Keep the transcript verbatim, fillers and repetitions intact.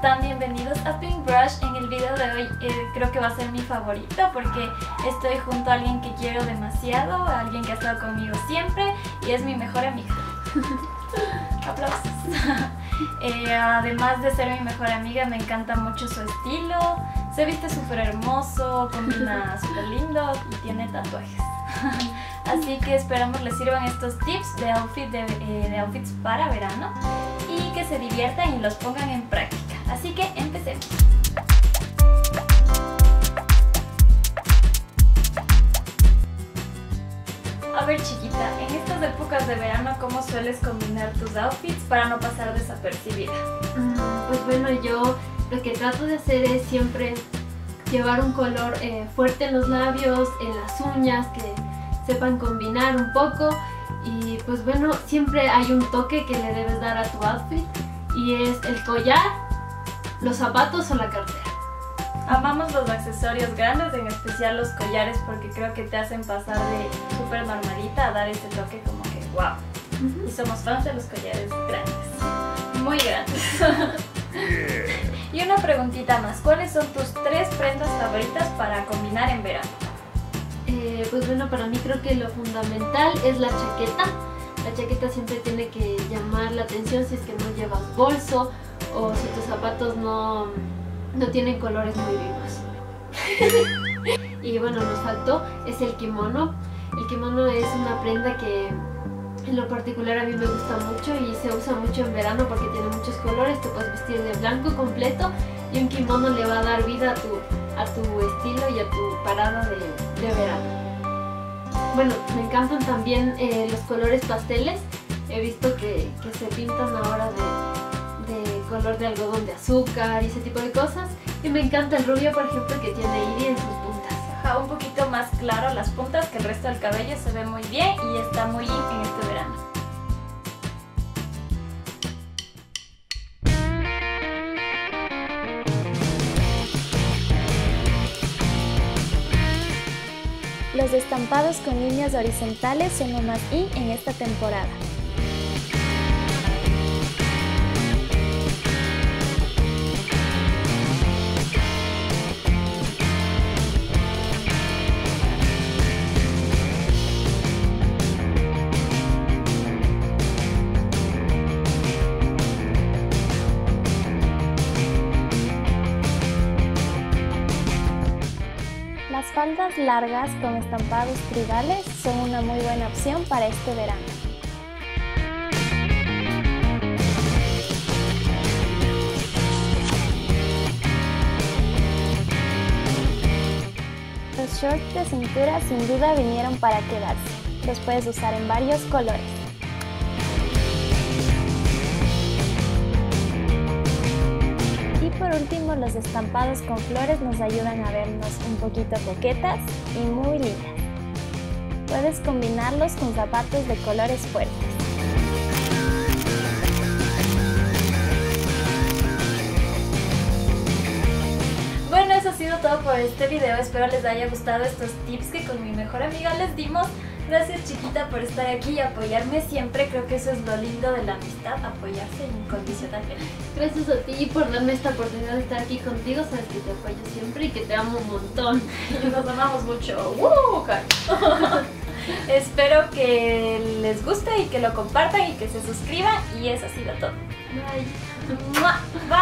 están? Bienvenidos a Pink Brush. En el video de hoy eh, creo que va a ser mi favorito porque estoy junto a alguien que quiero demasiado, a alguien que ha estado conmigo siempre y es mi mejor amiga. Aplausos. eh, además de ser mi mejor amiga, me encanta mucho su estilo, se viste súper hermoso, combina súper lindo y tiene tatuajes. Así que esperamos les sirvan estos tips de, outfit de, eh, de outfits para verano y que se diviertan y los pongan en práctica. Así que empecemos. A ver, chiquita, en estas épocas de verano, ¿cómo sueles combinar tus outfits para no pasar desapercibida? Pues bueno, yo lo que trato de hacer es siempre llevar un color eh, fuerte en los labios, en las uñas, que sepan combinar un poco. Y pues bueno, siempre hay un toque que le debes dar a tu outfit y es el collar, los zapatos o la cartera. Amamos los accesorios grandes, en especial los collares, porque creo que te hacen pasar de súper normalita a dar ese toque como que wow. Uh-huh. Y somos fans de los collares grandes, muy grandes. Y una preguntita más, ¿cuáles son tus tres prendas favoritas para combinar en verano? Eh, pues bueno, para mí creo que lo fundamental es la chaqueta. La chaqueta siempre tiene que llamar la atención si es que no llevas bolso o si tus zapatos no, no tienen colores muy vivos. Y bueno, nos faltó, es el kimono. El kimono es una prenda que en lo particular a mí me gusta mucho y se usa mucho en verano porque tiene muchos colores. Te puedes vestir de blanco completo y un kimono le va a dar vida a tu, a tu estilo y a tu parada de, de verano. Bueno, me encantan también eh, los colores pasteles. He visto que, que se pintan ahora de, de color de algodón de azúcar y ese tipo de cosas. Y me encanta el rubio, por ejemplo, que tiene iris en sus puntas. Ajá, un poquito más claro las puntas, que el resto del cabello se ve muy bien y está muy in en este verano. Los estampados con líneas horizontales son lo más in en esta temporada. Las faldas largas con estampados tribales son una muy buena opción para este verano. Los shorts de cintura sin duda vinieron para quedarse. Los puedes usar en varios colores. Por último, los estampados con flores nos ayudan a vernos un poquito coquetas y muy lindas. Puedes combinarlos con zapatos de colores fuertes. Bueno, eso ha sido todo por este video. Espero les haya gustado estos tips que con mi mejor amiga les dimos. Gracias, chiquita, por estar aquí y apoyarme siempre. Creo que eso es lo lindo de la amistad, apoyarse incondicionalmente. Gracias a ti por darme esta oportunidad de estar aquí contigo. Sabes que te apoyo siempre y que te amo un montón. Y nos amamos mucho. ¡Woo! Espero que les guste y que lo compartan y que se suscriban. Y eso ha sido todo. Bye. Bye.